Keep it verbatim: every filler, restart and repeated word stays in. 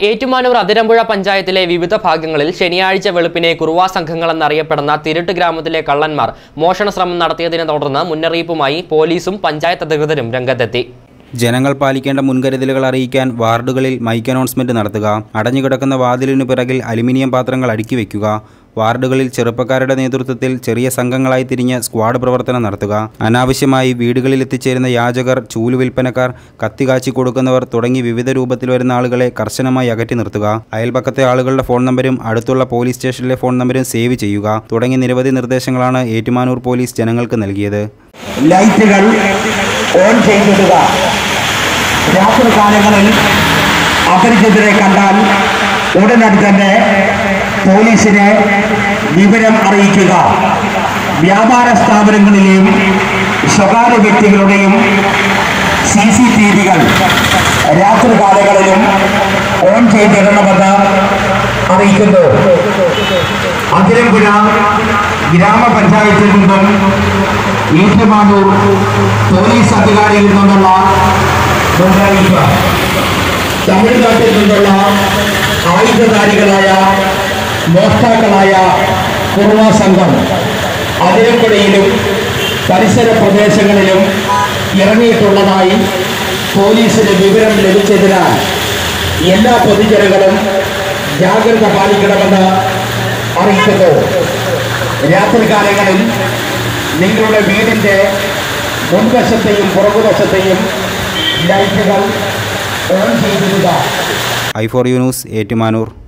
ഏറ്റുമാനൂർ അതിരമ്പുഴ പഞ്ചായത്തിലെ വിവിധ ഭാഗങ്ങളിൽ ശനിയാഴ്ച വെളുപ്പിനെ കുറുവാ സംഘങ്ങളെന്നറിയപ്പെടുന്ന തിരുട്ട് ഗ്രാമത്തിലെ കള്ളന്മാർ മോഷണ ശ്രമം നടത്തിയതിനെ തുടർന്ന് മുന്നറിയിപ്പുമായി പോലീസും പഞ്ചായത്ത് അധികൃതരും രംഗത്തെത്തി. ജനങ്ങൾ പാലിക്കേണ്ട മുൻകരുതലുകൾ അറിയിക്കാൻ വാർഡുകളിൽ മൈക്ക് അനൗൺസ്മെന്റ് നടത്തുക, അടഞ്ഞുകിടക്കുന്ന വാതിലിനു പിറകിൽ അലുമിനിയം പാത്രങ്ങൾ അടുക്കി വയ്ക്കുക, വാർഡുകളിൽ ചെറുപ്പക്കാരുടെ നേതൃത്വത്തിൽ ചെറിയ സംഘങ്ങളായി തിരിഞ്ഞ് സ്ക്വാഡ് പ്രവർത്തനം നടത്തുക, അനാവശ്യമായി വീടുകളിൽ എത്തിച്ചേരുന്ന യാചകർ, ചൂല് വിൽപ്പനക്കാർ, കത്തികാച്ചി കൊടുക്കുന്നവർ തുടങ്ങി വിവിധ രൂപത്തിൽ വരുന്ന ആളുകളെ കർശനമായി അകറ്റി നിർത്തുക, അയൽപക്കത്തെ ആളുകളുടെ ഫോൺ നമ്പരും അടുത്തുള്ള പോലീസ് സ്റ്റേഷനിലെ ഫോൺ നമ്പരും സേവ് ചെയ്യുക തുടങ്ങി നിരവധി നിർദ്ദേശങ്ങളാണ് ഏറ്റുമാനൂർ പോലീസ് ജനങ്ങൾക്ക് നൽകിയത്. ലൈറ്റുകൾ ഓൺ ചെയ്തിടുക. രാത്രി കാലങ്ങളിൽ അപരിചിതരെ കണ്ടാൽ ഉടനടി തന്നെ പോലീസിനെ വിവരം അറിയിക്കുക. വ്യാപാര സ്ഥാപനങ്ങളിലെയും സ്വകാര്യ വ്യക്തികളുടെയും സി സി ടി വികൾ രാത്രി കാലങ്ങളിലും ഓൺ ചെയ്തിടണമെന്ന് അറിയിക്കുന്നു. അതിരമ്പുഴ ഗ്രാമപഞ്ചായത്തിൽ നിന്നും ഏറ്റുമാനൂർ പോലീസ് അധികാരിയിൽ നിന്നുള്ള മുന്നറിയിപ്പ്. തമിഴ്നാട്ടിൽ നിന്നുള്ള ആയുധധാരികളായ മോഷ്ടാക്കളായ കുറുവാ സംഘം അതിരമ്പുഴയിലും പരിസര പ്രദേശങ്ങളിലും ഇറങ്ങിയിട്ടുള്ളതായി പോലീസിന് വിവരം ലഭിച്ചതിനാൽ എല്ലാ പൊതുജനങ്ങളും ജാഗ്രത പാലിക്കണമെന്ന് അറിയിക്കുന്നു. രാത്രികാലങ്ങളിൽ നിങ്ങളുടെ വീടിൻ്റെ മുൻവശത്തെയും പുറകുവശത്തെയും ലൈറ്റുകൾ ഓൺ ചെയ്തിടുക. I four U news, Ettumanoor.